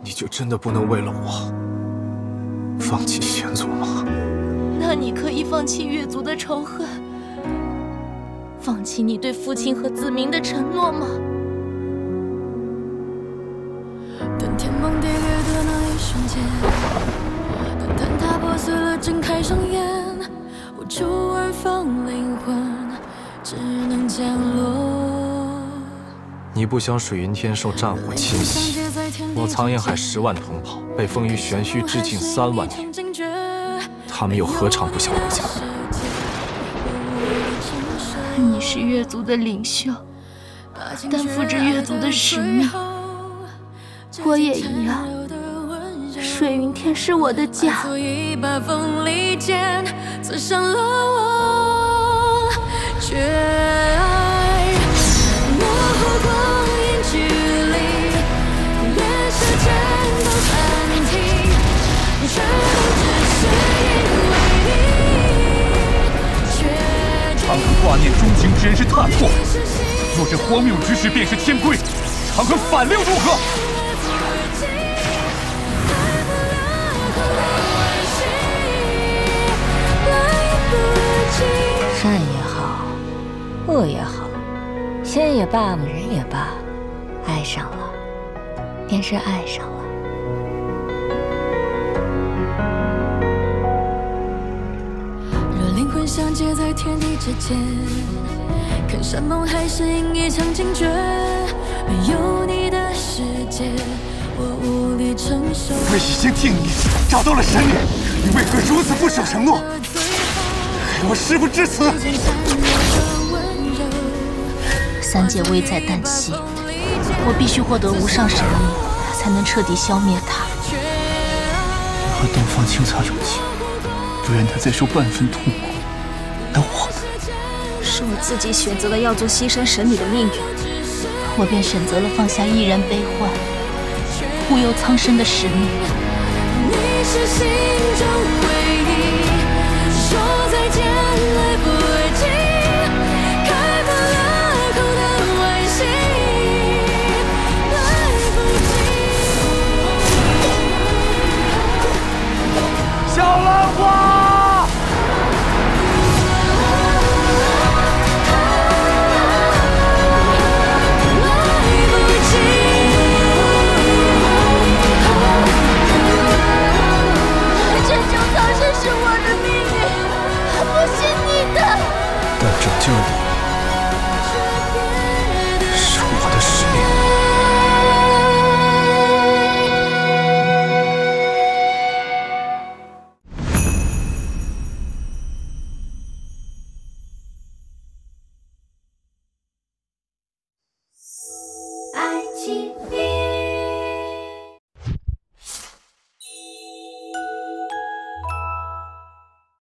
你就真的不能为了我放弃先祖吗？ 那你可以放弃月族的仇恨，放弃你对父亲和子民的承诺吗？ 等天崩地裂的那一瞬间，等坍塌破碎了，睁开双眼，无处安放灵魂，只能降落。 你不想水云天受战火侵袭，我苍岩海10万同袍被封于玄虚之境3万年，他们又何尝不想回家？ 你是月族的领袖，担负着月族的使命。我也一样，水云天是我的家。 一把锋利剑刺伤了我，却爱模糊光影距离，连时间都暂停，全都只是因为你。 长恒挂念钟情之人是踏错，若这荒谬之事便是天规，长恒反六如何？ 善也好，恶也好，仙也罢，人也罢，爱上了，便是爱上了。 若灵魂相接在天地之间，看山盟海誓，因一场惊觉。没有你的世界，我无力承受。 我已经替你找到了神女，你为何如此不守承诺？害我师父至此。 三界危在旦夕，我必须获得无上神力，才能彻底消灭它。 你和东方青草有情，不愿他再受半分痛苦。那我呢？ 是我自己选择了要做牺牲神女的命运，我便选择了放下一人悲欢、护佑苍生的使命。 你是心中唯一，说再见来不及，开不了口的惋惜，来不及。 小兰花。 是我的命运，不是你的。 但拯救你